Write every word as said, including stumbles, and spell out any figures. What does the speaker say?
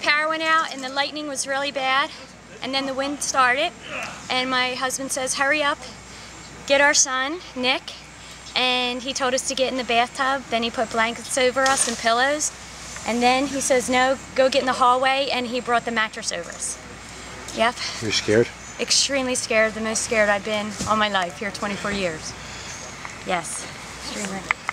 power went out and the lightning was really bad, and then the wind started, and my husband says, hurry up, get our son, Nick, and he told us to get in the bathtub. Then he put blankets over us and pillows, and then he says, no, go get in the hallway, and he brought the mattress over us. Yep. You're scared? Extremely scared, the most scared I've been all my life, here twenty-four years. Yes, extremely.